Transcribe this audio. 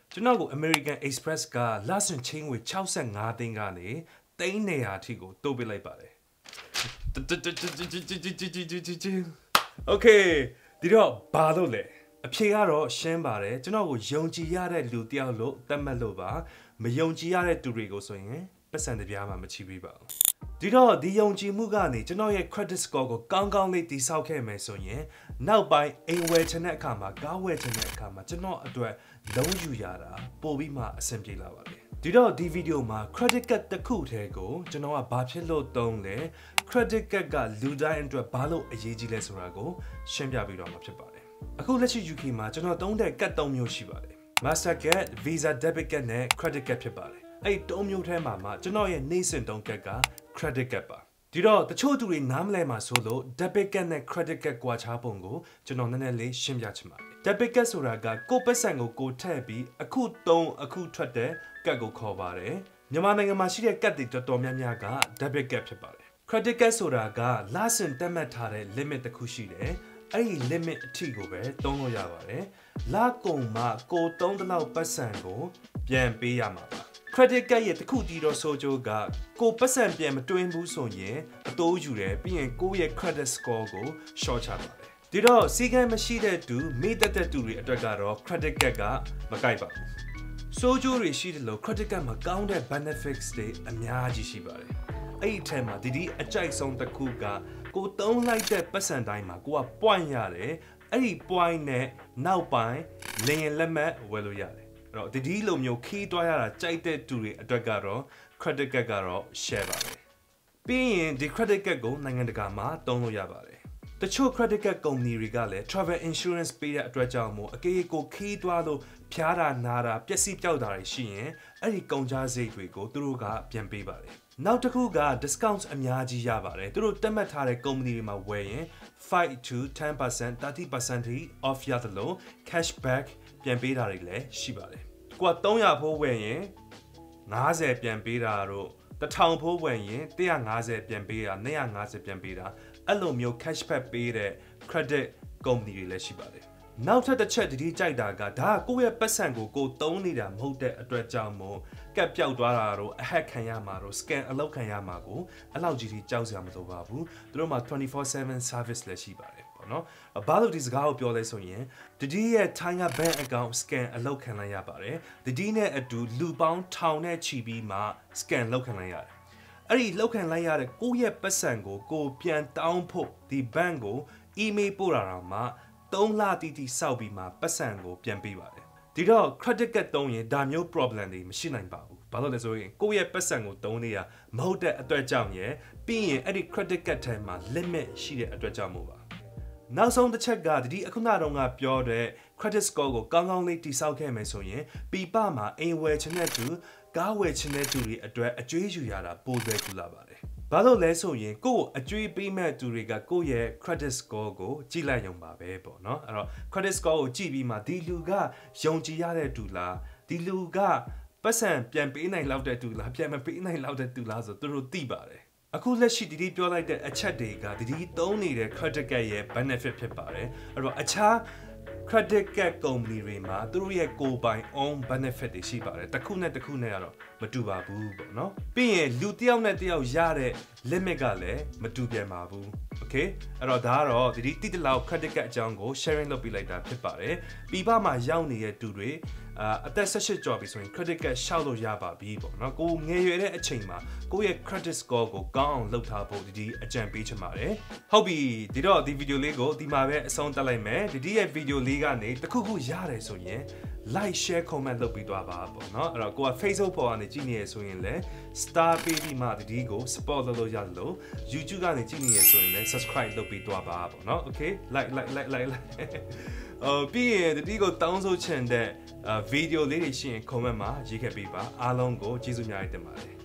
ကျွန်တော်ကို American Express က last chain ဝေ65သိန်းကနေသိန်း100အထိကိုတိုးပေးလိုက်ပါတယ် Okay ဒီတော့ဘာလို့လဲအဖြေကတော့ရှင်းပါတယ်ကျွန်တော်ကိုယုံကြည်ရတဲ့လူတယောက်လို့သတ်မှတ်လို့ပါမယုံကြည်ရတဲ့သူတွေကိုဆိုရင်ပတ်စံတပြားမှမချီပေးပါဘူးဒီတော့ဒီယုံကြည်မှုကနေကျွန်တော်ရဲ့ credit score ကိုကောင်းကောင်းလေးတည်ဆောက်ခဲ့မယ်ဆိုရင်နောက်ပိုင်းအိမ်ဝယ်ချင်တဲ့အခါမှာကားဝယ်ချင်တဲ့အခါမှာကျွန်တော်အတွက်လုံးယူရတာပို့ပြီးမှအဆင်ပြေလာပါမယ်ဒီတော့ဒီဗီဒီယိုမှာ credit card တစ်ခုတည်းကိုကျွန်တော်ကဘာဖြစ်လို့သုံးလဲ credit card ကလူတိုင်းအတွက်ဘာလို့အရေးကြီးလဲဆိုတာကိုရှင်းပြပြီးတော့မှာဖြစ်ပါတယ်အခုလက်ရှိ UK မှာကျွန်တော်သုံးတဲ့ card 3မျိုးရှိပါတယ် Mastercard, Visa Debit Card နဲ့ Credit Card ဖြစ်ပါတယ်အဲ့3မျိုးထဲမှာကျွန်တော်ရဲ့နေ့စဉ်သုံး card က Credit Card ပါဒီတော့တချို့သူတွေနားမလဲမှာဆိုလို့ Debit Card နဲ့ Credit Card ကွာခြားပုံကိုကျွန်တော်နည်းနည်းလေးရှင်းပြချင်ပါတယ် Debit Card ဆိုတာကကိုယ့်ပတ်စံကိုထည့်ပြီးအခုသုံးအခုထွက်တဲ့ card ကိုခေါ်ပါတယ်မြန်မာနိုင်ငံမှာရှိတဲ့ card တွေတော်တော်များများက Debit Card ဖြစ်ပါတယ် Credit Card ဆိုတာကလစဉ်တက်မှတ်ထားတဲ့ limit တစ်ခုရှိတယ်အဲ့ဒီ limit အထိကိုပဲသုံးလို့ရပါတယ်လကုန်မှာကိုသုံးတဲ့လောက်ပတ်စံကိုပြန်ပေးရမှာပါ credit card ရဲ့တခုတည်းသောဆိုကြိုးကကိုပတ်စံပြန်မတွင်းဘူးဆိုရင်အတိုးယူတယ်ပြီးရင်ကိုရဲ့ credit score ကို short ချပါတယ်ဒီတော့စီကံမရှိတဲ့သူမိသက်တဲ့သူတွေအတွက်ကတော့ credit card ကမကိုက်ပါဘူးဆိုကြိုးတွေရှိတယ်လို့ credit card မှာကောင်းတဲ့ benefits တွေအများကြီးရှိပါတယ်အဲ့ဒီထဲမှာဒီအကြိုက်ဆုံးတစ်ခုကကိုသုံးလိုက်တဲ့ပတ်စံတိုင်းမှာကိုက point ရတယ်အဲ့ဒီ point နဲ့နောက်ပိုင်းလင်ရင်လက်မှတ်ဝယ်လို့ရတယ်အဲ့တော့ဒီလိုမျိုးခီးတွားရတာကြိုက်တဲ့သူတွေအတွက်ကတော့ credit card ကတော့ share ပါပဲပြီးရင်ဒီ credit card ကိုနိုင်ငံတကာမှာသုံးလို့ရပါတယ်တချို့ credit card ကုမ္ပဏီတွေကလည်း travel insurance ပေးတဲ့အတွက်ကြောင့်မို့အကေကိုခီးတွားလို့ဖျားတာနာတာပျက်စီးပြောက်တာတွေရှိရင်အဲ့ဒီကုန်ကျစရိတ်တွေကိုသူတို့ကပြန်ပေးပါတယ်နောက်တစ်ခုက discounts အများကြီးရပါတယ်သူတို့တက်မှတ်ထားတဲ့ကုမ္ပဏီတွေမှာဝယ်ရင်5 to 10% 30% ထိ off ရတယ်လို့ cashback ပြန်ပေးတာတွေလည်းရှိပါတယ်ကိုက300ဖိုးဝယ်ရင်50ပြန်ပေးတာတို့1000ဖိုးဝယ်ရင်150ပြန်ပေးတာ250ပြန်ပေးတာအဲ့လိုမျိုး cashback ပေးတဲ့ credit ကုမ္ပဏီတွေလည်းရှိပါတယ်နောက်ထပ်တစ်ချက်တတိကြိုက်တာကဒါကကိုယ့်ရဲ့ပတ်စံကိုသုံးနေတာမဟုတ်တဲ့အတွက်ကြောင့်မို့ကပ်ပြောက်သွားတာတော့အဟက်ခံရမှာတော့ scan အလုပ်ခံရမှာကိုအဲ့လောက်ကြီးကြောက်စရာမလိုပါဘူးသူတို့မှာ 24/7 service လည်းရှိပါတယ်ပေါ့နော်ဘာလို့ဒီစကားကိုပြောလဲဆိုရင်တတိရဲ့ China bank account scan အလုပ်ခံလိုက်ရပါတယ်တတိနဲ့အတူလူပေါင်းထောင်နဲ့ချီပြီးမှ scan လုပ်ခံလိုက်ရတယ်အဲ့ဒီလောက်ခံလိုက်ရတဲ့ကိုယ့်ရဲ့ပတ်စံကိုပြန်တောင်းဖို့ဒီ bank ကို email ပို့တာတော့မှ3လတီတီစောက်ပြီးမှပတ်စံကိုပြန်ပေးပါတယ်ဒီတော့ credit card သုံးရင်ဒါမျိုး problem တွေမရှိနိုင်ပါဘူးဘာလို့လဲဆိုရင်ကိုယ့်ရဲ့ပတ်စံကိုသုံးနေတာမဟုတ်တဲ့အတွက်ကြောင့်ရယ်ပြီးရင်အဲ့ဒီ credit card ထဲမှာ limit ရှိတဲ့အတွက်ကြောင့်မို့ပါနောက်ဆုံးတစ်ချက်ကဒီအခုနတော့ကပြောတဲ့ credit score ကိုကောင်းကောင်းလေးတည်ဆောက်ခဲ့မယ်ဆိုရင်ပြပမှာအိမ်ဝယ်ချင်တဲ့သူကားဝယ်ချင်တဲ့သူတွေအတွက်အကျွေးယူရတာပိုလွယ်ကူလာပါတယ်ဘာလို့လဲဆိုရင်ကိုယ့်အကျွေးပေးမဲ့သူတွေကကိုယ့်ရဲ့ credit score ကိုကြည့်လိုက်ရုံပါပဲပေါ့နော်အဲ့တော့ credit score ကိုကြည့်ပြီးမှဒီလူကယုံကြည်ရတဲ့သူလားဒီလူကပတ်စံပြန်ပေးနိုင်လောက်တဲ့သူလားပြန်မပေးနိုင်လောက်တဲ့သူလားဆိုသူတို့သိပါတယ်အခုလက်ရှိဒီပြောလိုက်တဲ့အချက်တွေကဒီသုံးနေတဲ့ credit card ရဲ့ benefit ဖြစ်ပါတယ်အဲ့တော့အခြား credit card ကုမ္ပဏီတွေမှာသူတို့ရဲ့ကိုယ်ပိုင် own benefit တွေရှိပါတယ်တစ်ခုနဲ့ကတော့မတူပါဘူးပေါ့နော်ပြီးရင်လူတစ်ယောက်နဲ့တစ်ယောက်ရတဲ့ limit ကလည်းမတူပြန်ပါဘူး okay အဲ့တော့ဒါကတော့ဒီတိတလောက် credit card အကြောင်းကို sharing လုပ်ပြလိုက်တာဖြစ်ပါတယ်ပြီးပမှာရောက်နေတဲ့သူတွေအသက်18ကျော်ပြီဆိုရင် credit card ရှောက်လို့ရပါပြီပေါ့နော်ကိုငယ်ရွယ်တဲ့အချိန်မှာကိုရဲ့ credit score ကိုကောင်းအောင်လုပ်ထားဖို့ဒီအကြံပေးချင်ပါတယ်ဟုတ်ပြီဒီတော့ဒီဗီဒီယိုလေးကိုဒီမှာပဲအဆုံးသတ်လိုက်မယ်ဒီရဲ့ဗီဒီယိုလေးကနေတခုခုရတယ်ဆိုရင် like share comment လုပ်ပြီးသွားပါပေါ့နော်အဲ့တော့ကိုက Facebook ပေါ်ကနေကြည့်နေရဆိုရင်လည်း star ပေးပြီးမှဒီကို support လုပ်လို့ရတယ်လို့ YouTube ကနေကြည့်နေရဆိုရင်လည်း subscribe လုပ်ပြီးသွားပါပေါ့နော် okay like ပြီးရင်ဒီကိုတောင်းဆိုချင်တဲ့ဗီဒီယိုလေးတွေရှိရင် comment မှာရေးခဲ့ပေးပါအားလုံးကိုကျေးဇူးများတင်ပါတယ်